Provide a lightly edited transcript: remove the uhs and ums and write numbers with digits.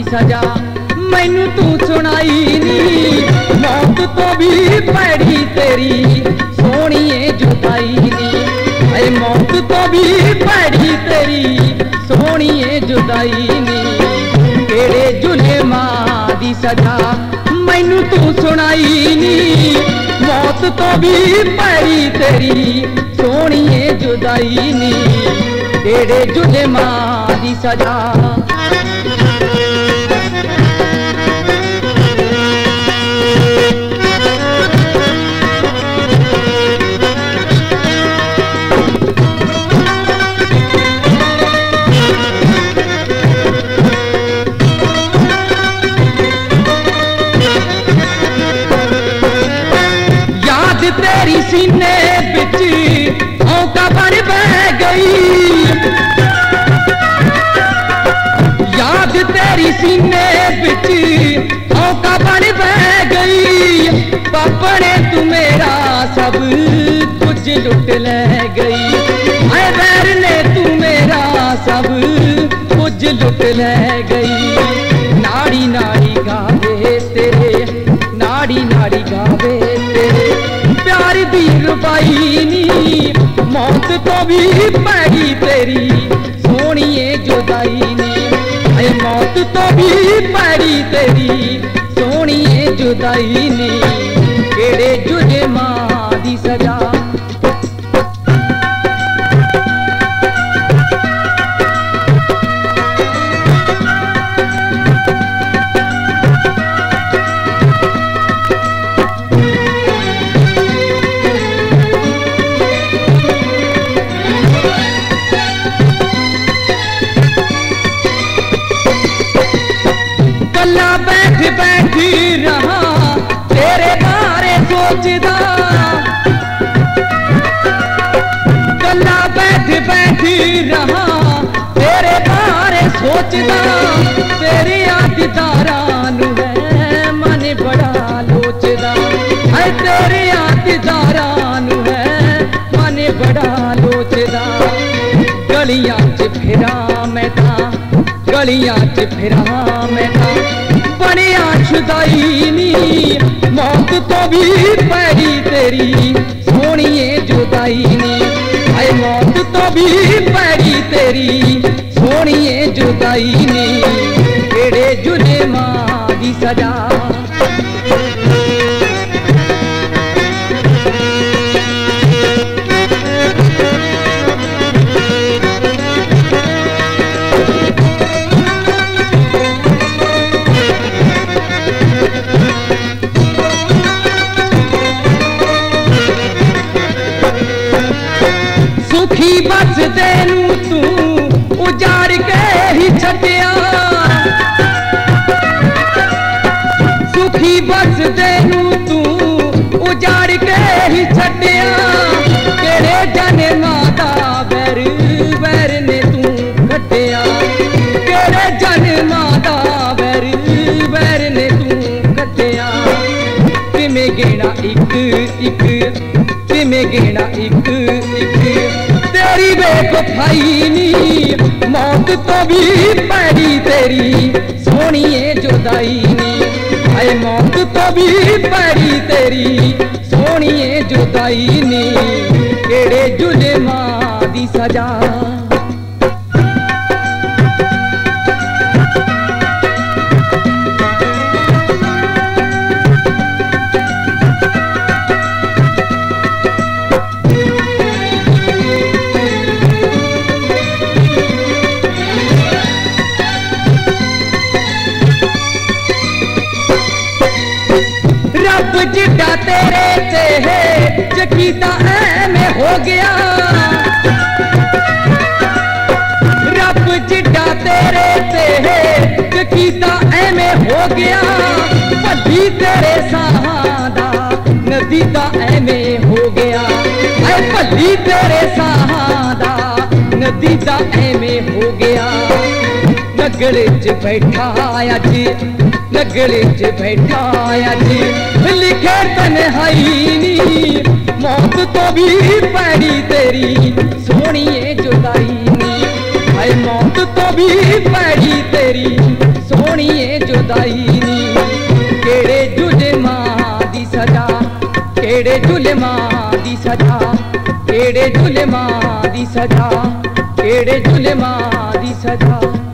सजा मैनू तू सुनाई नी, मौत तो भी पैड़ी तेरी सोहणीए जुदाई नी, ऐ मौत तो भी पैड़ी तेरी सोहणीए जुदाई नी। केड़े जुल्मां दी सजा मैनू तू सुनाई नी, मौत तो भी पैड़ी तेरी सोहणीए जुदाई नी। केड़े जुल्मां दी सजा तेरी सीने बिच औका बन बह गई, याद तेरी सीने बिच औका बन बह गई। पापने तू मेरा सब कुछ लुट ले गई, ऐ वैर ने तू मेरा सब कुछ लुट ले गई। नाड़ी नाड़ी गावे तेरे, नाड़ी नाड़ी गावे तेरे प्यार दी रुबाई नी, मौत तो भी पैड़ी तेरी सोहणीए जुदाई नी, ऐ मौत तो भी पैड़ी तेरी सोहणीए जुदाई नी। केड़े जुल्मां दी सजा बैठ बैठी रहा तेरे बारे सोचदा, कल्ला बैठ बैठी रहा तेरे बारे सोचदा। तेरे दीदारां नूं है मन बड़ा लोचदा, है तेरे दीदारां नूं है मन बड़ा लोचदा। गलियां च फिरा मैं तां, गलियां च फिरा मैं तां बनिया जुदाई नी, मौत तो भी पैड़ी तेरी सोहणीए जुदाई नी, ऐ मौत तो भी पैड़ी तेरी सोहणीए जुदाई नी। केड़े जुल्मां दी सजा सुखी बस तेनू तू उजाड़ के ही छड्डिया, सुखी बस तेनू तू उजाड़ के ही छड्डिया। केड़े जन्मां दा वैर वैर ने तू कट्टिया, केड़े जन्मां दा वैर वैर ने तू कट्टिया। किवें गिना इक इक, किवें गिना इक इक तेरी बेवफाई नी, मौत तो भी पैड़ी तेरी सोहणीए जुदाई नी, ऐ मौत तो भी पैड़ी तेरी सोहणीए जुदाई नी। केड़े जुल्मां दी सजा जिड्डा तेरे ते है यकीदा ऐवें हो गया, रब जिड्डा तेरे ते है यकीदा ऐवें हो गया। भली तेरे साहां दा नदी दा ऐवें हो गया, ऐ भली तेरे साहां दा नदी दा ऐवें हो गया। नगले च बैठा अज, नगले च बैठा अज लिखे तन्हाई नी, मौत तो भी पैड़ी तेरी सोहणीए जुदाई नी, हाय मौत तो भी पैड़ी तेरी सोहणीए जुदाई नी केड़े जुल्मां दी सजा केड़े जुल्मां दी सजा केड़े जुल्मां दी सजा केड़े जुल्मां दी सजा